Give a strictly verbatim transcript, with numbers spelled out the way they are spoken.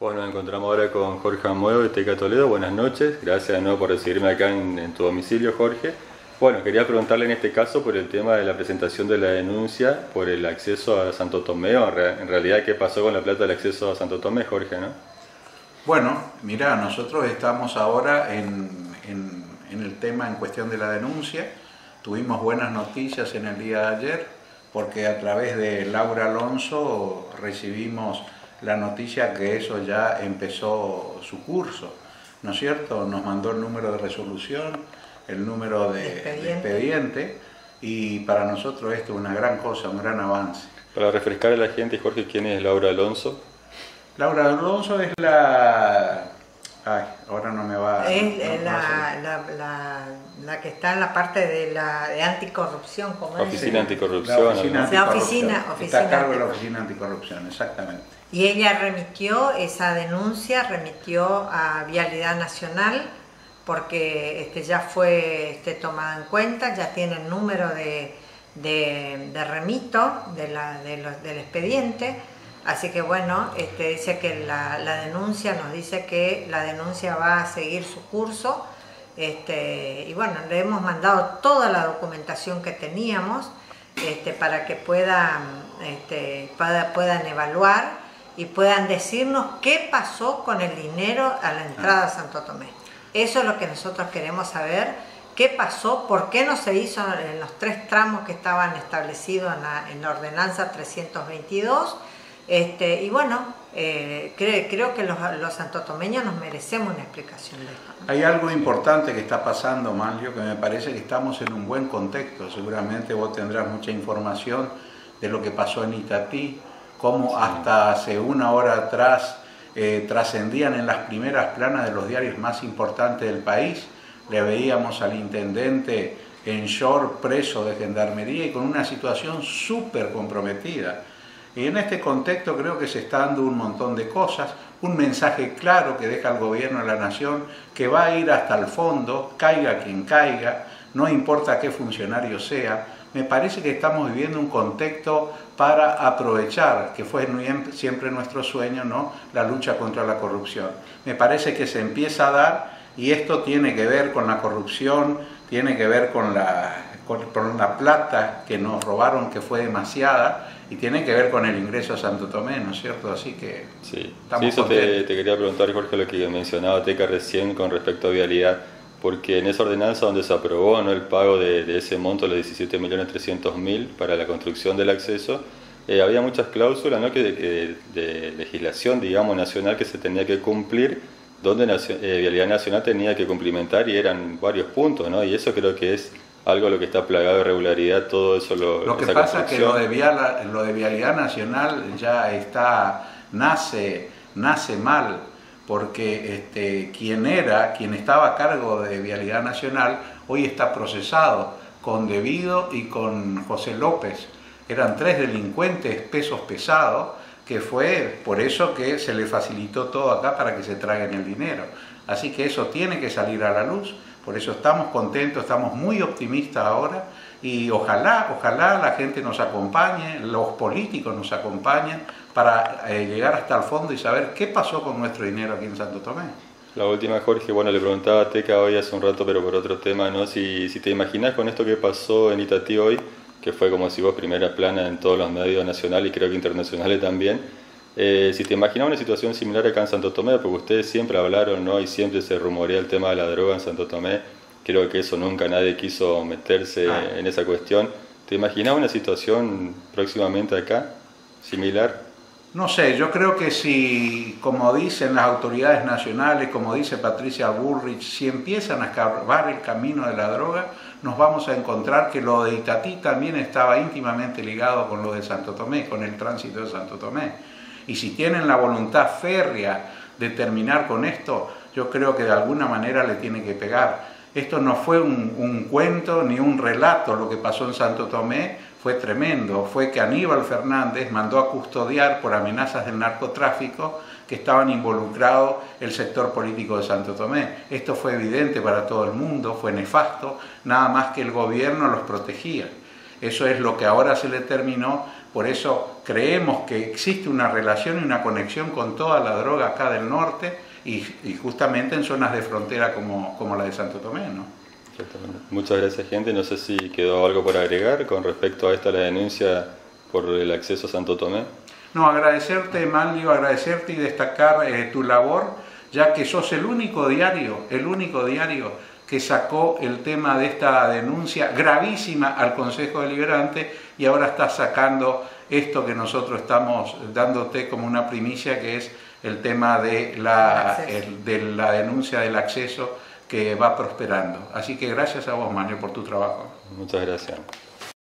Bueno, nos encontramos ahora con Jorge Amoedo de Teca Toledo. Buenas noches, gracias de nuevo por recibirme acá en, en tu domicilio, Jorge. Bueno, quería preguntarle en este caso por el tema de la presentación de la denuncia por el acceso a Santo Tomé, o en realidad qué pasó con la plata del acceso a Santo Tomé, Jorge, ¿no? Bueno, mira, nosotros estamos ahora en, en, en el tema en cuestión de la denuncia. Tuvimos buenas noticias en el día de ayer, porque a través de Laura Alonso recibimos la noticia que eso ya empezó su curso, ¿no es cierto? Nos mandó el número de resolución, el número de, de, expediente. de expediente, y para nosotros esto es una gran cosa, un gran avance. Para refrescar a la gente, Jorge, ¿quién es Laura Alonso? Laura Alonso es la... Ay, ahora no me va... Es no, la, no la, la, la que está en la parte de la de anticorrupción, como Oficina es. Anticorrupción. La oficina, ¿no? anticorrupción. La oficina, oficina Está a cargo de la Oficina Anticorrupción, exactamente. Y ella remitió esa denuncia, remitió a Vialidad Nacional, porque este, ya fue este, tomada en cuenta, ya tiene el número de, de, de remito de la, de los, del expediente. Así que bueno, este, dice que la, la denuncia, nos dice que la denuncia va a seguir su curso, este, y bueno, le hemos mandado toda la documentación que teníamos este, para que puedan, este, pueda, puedan evaluar y puedan decirnos qué pasó con el dinero a la entrada a Santo Tomé. Eso es lo que nosotros queremos saber, qué pasó, por qué no se hizo en los tres tramos que estaban establecidos en la, en la ordenanza trescientos veintidós. Este, y bueno, eh, creo, creo que los, los santotomeños nos merecemos una explicación de esto, ¿no? Hay algo importante que está pasando, Manlio, que me parece que estamos en un buen contexto. Seguramente vos tendrás mucha información de lo que pasó en Itatí, cómo hasta hace una hora atrás eh, trascendían en las primeras planas de los diarios más importantes del país. Le veíamos al intendente en short, preso de gendarmería y con una situación súper comprometida. Y en este contexto creo que se está dando un montón de cosas, un mensaje claro que deja el gobierno de la nación, que va a ir hasta el fondo, caiga quien caiga, no importa qué funcionario sea. Me parece que estamos viviendo un contexto para aprovechar, que fue siempre nuestro sueño, ¿no?, la lucha contra la corrupción. Me parece que se empieza a dar, y esto tiene que ver con la corrupción, tiene que ver con la, con, con la plata que nos robaron, que fue demasiada, y tiene que ver con el ingreso a Santo Tomé, ¿no es cierto? Así que sí, estamos sí, eso te, te quería preguntar, Jorge, lo que mencionaba Teca recién con respecto a vialidad, porque en esa ordenanza donde se aprobó, ¿no?, el pago de, de ese monto, los diecisiete millones trescientos mil para la construcción del acceso, eh, había muchas cláusulas, ¿no?, que de, que de legislación, digamos, nacional que se tenía que cumplir, donde eh, Vialidad Nacional tenía que cumplimentar, y eran varios puntos, ¿no? Y eso creo que es algo lo que está plagado de irregularidad, todo eso. Lo, lo que pasa es que lo de, Vial, lo de Vialidad Nacional ya está, nace, nace mal, porque este, quien era, quien estaba a cargo de Vialidad Nacional, hoy está procesado con Debido y con José López. Eran tres delincuentes pesos pesados, que fue por eso que se le facilitó todo acá para que se traguen el dinero. Así que eso tiene que salir a la luz. Por eso estamos contentos, estamos muy optimistas ahora, y ojalá, ojalá la gente nos acompañe, los políticos nos acompañen para eh, llegar hasta el fondo y saber qué pasó con nuestro dinero aquí en Santo Tomé. La última, Jorge, bueno, le preguntaba a Teca hoy hace un rato, pero por otro tema, ¿no? Si, si te imaginas con esto que pasó en Itatí hoy, que fue como si vos primera plana en todos los medios nacionales y creo que internacionales también, Eh, si te imaginas una situación similar acá en Santo Tomé, porque ustedes siempre hablaron, ¿no?, y siempre se rumorea el tema de la droga en Santo Tomé, creo que eso nunca nadie quiso meterse ah. en esa cuestión. ¿Te imaginas una situación próximamente acá, similar? No sé, yo creo que si, como dicen las autoridades nacionales, como dice Patricia Bullrich, si empiezan a escarbar el camino de la droga, nos vamos a encontrar que lo de Itatí también estaba íntimamente ligado con lo de Santo Tomé, con el tránsito de Santo Tomé. Y si tienen la voluntad férrea de terminar con esto, yo creo que de alguna manera le tiene que pegar. Esto no fue un, un cuento ni un relato, lo que pasó en Santo Tomé fue tremendo. Fue que Aníbal Fernández mandó a custodiar por amenazas del narcotráfico que estaban involucrados el sector político de Santo Tomé. Esto fue evidente para todo el mundo, fue nefasto, nada más que el gobierno los protegía. Eso es lo que ahora se le terminó, por eso creemos que existe una relación y una conexión con toda la droga acá del norte y, y justamente en zonas de frontera como, como la de Santo Tomé, ¿no? Muchas gracias, gente. No sé si quedó algo por agregar con respecto a esta la denuncia por el acceso a Santo Tomé. No, agradecerte, Manlio, agradecerte y destacar eh, tu labor, ya que sos el único diario, el único diario que sacó el tema de esta denuncia gravísima al Consejo Deliberante y ahora estás sacando esto que nosotros estamos dándote como una primicia, que es el tema de la, el, de la denuncia del acceso que va prosperando. Así que gracias a vos, Manlio, por tu trabajo. Muchas gracias.